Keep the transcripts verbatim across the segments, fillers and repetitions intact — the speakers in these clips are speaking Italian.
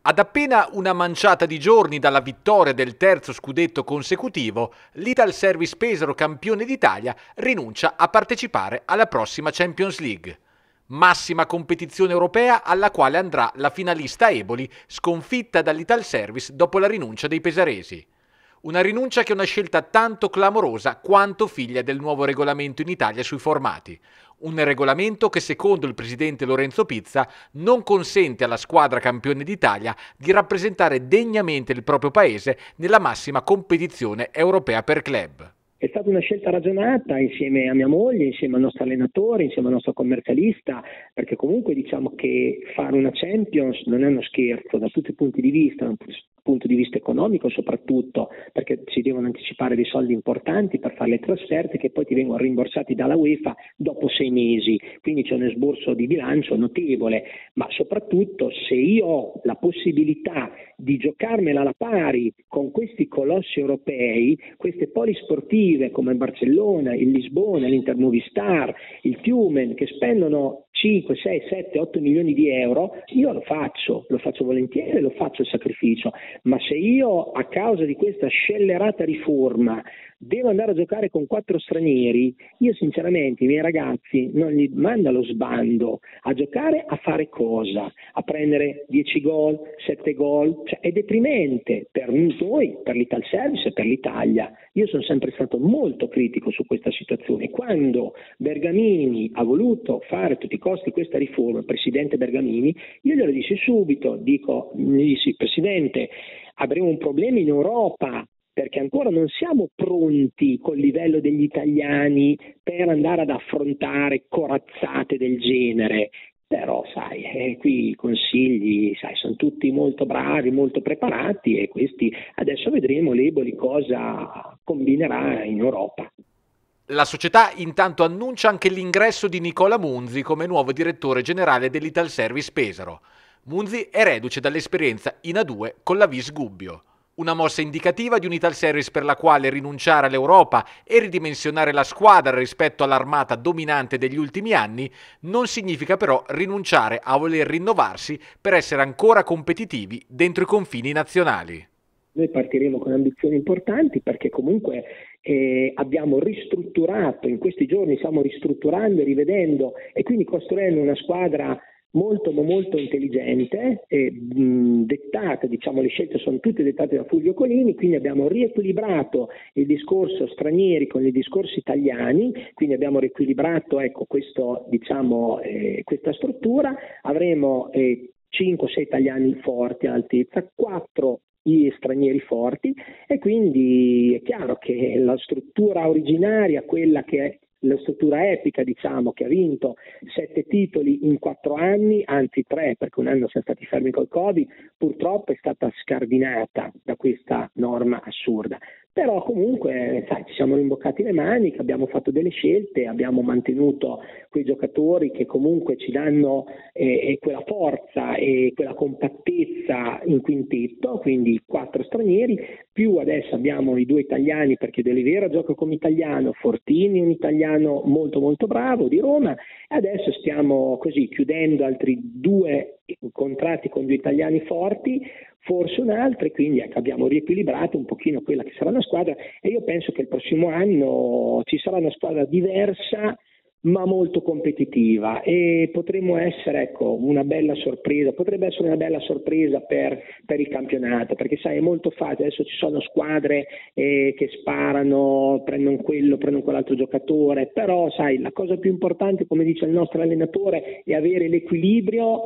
Ad appena una manciata di giorni dalla vittoria del terzo scudetto consecutivo, l'Italservice Pesaro, campione d'Italia, rinuncia a partecipare alla prossima Champions League. Massima competizione europea alla quale andrà la finalista Eboli, sconfitta dall'Italservice dopo la rinuncia dei pesaresi. Una rinuncia che è una scelta tanto clamorosa quanto figlia del nuovo regolamento in Italia sui formati. Un regolamento che, secondo il presidente Lorenzo Pizza, non consente alla squadra campione d'Italia di rappresentare degnamente il proprio paese nella massima competizione europea per club. È stata una scelta ragionata insieme a mia moglie, insieme al nostro allenatore, insieme al nostro commercialista, perché comunque diciamo che fare una Champions non è uno scherzo da tutti i punti di vista, dal punto di vista economico soprattutto, perché si devono anticipare dei soldi importanti per fare le trasferte che poi ti vengono rimborsati dalla UEFA dopo sei mesi, quindi c'è un esborso di bilancio notevole, ma soprattutto se io ho la possibilità di giocarmela alla pari con questi colossi europei, queste polisportive come il Barcellona, il Lisbona, l'Inter Movistar, il Tumen, che spendono cinque, sei, sette, otto milioni di euro, io lo faccio, lo faccio volentieri, lo faccio il sacrificio, ma se io a causa di questa scellerata riforma devo andare a giocare con quattro stranieri, io sinceramente i miei ragazzi non li mando allo sbando a giocare a fare cosa? A prendere dieci gol, sette gol, cioè è deprimente per noi, per l'Italservice e per l'Italia. Io sono sempre stato molto critico su questa situazione. Quando Bergamini ha voluto fare a tutti i costi questa riforma, il presidente Bergamini, io glielo dissi subito, dico, gli dissi, presidente, avremo un problema in Europa, perché ancora non siamo pronti col livello degli italiani per andare ad affrontare corazzate del genere. Però sai, eh, qui i consigli, sai, sono tutti molto bravi, molto preparati e questi adesso vedremo l'Eboli cosa combinerà in Europa. La società intanto annuncia anche l'ingresso di Nicola Munzi come nuovo direttore generale dell'Italservice Pesaro. Munzi è reduce dall'esperienza in A due con la Vis Gubbio. Una mossa indicativa di un Italservice per la quale rinunciare all'Europa e ridimensionare la squadra rispetto all'armata dominante degli ultimi anni non significa però rinunciare a voler rinnovarsi per essere ancora competitivi dentro i confini nazionali. Noi partiremo con ambizioni importanti perché comunque eh, abbiamo ristrutturato, in questi giorni stiamo ristrutturando e rivedendo e quindi costruendo una squadra molto molto intelligente, e, mh, dettata, diciamo le scelte sono tutte dettate da Fulvio Colini, quindi abbiamo riequilibrato il discorso stranieri con i discorsi italiani, quindi abbiamo riequilibrato ecco, questo, diciamo, eh, questa struttura, avremo eh, cinque sei italiani forti all'altezza, quattro gli stranieri forti e quindi è chiaro che la struttura originaria, quella che è la struttura epica, diciamo, che ha vinto sette titoli in quattro anni, anzi tre, perché un anno siamo stati fermi col Covid, purtroppo è stata scardinata da questa norma assurda. Però comunque, sai, ci siamo rimboccati le maniche, abbiamo fatto delle scelte, abbiamo mantenuto quei giocatori che comunque ci danno eh, quella forza e quella compattezza in quintetto, quindi quattro stranieri, più adesso abbiamo i due italiani, perché De Oliveira gioca come italiano, Fortini un italiano molto molto bravo di Roma, e adesso stiamo così chiudendo altri due contratti con due italiani forti, forse un altro, e quindi ecco, abbiamo riequilibrato un pochino quella che sarà la squadra e io penso che il prossimo anno ci sarà una squadra diversa ma molto competitiva e potremmo essere ecco, una bella sorpresa, potrebbe essere una bella sorpresa per, per il campionato, perché sai è molto facile, adesso ci sono squadre eh, che sparano, prendono quello, prendono quell'altro giocatore, però sai la cosa più importante, come dice il nostro allenatore, è avere l'equilibrio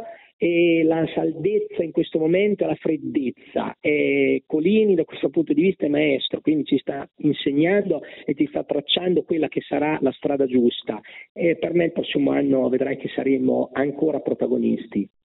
e la saldezza in questo momento e la freddezza. E Colini da questo punto di vista è maestro, quindi ci sta insegnando e ti sta tracciando quella che sarà la strada giusta e per me il prossimo anno vedrai che saremo ancora protagonisti.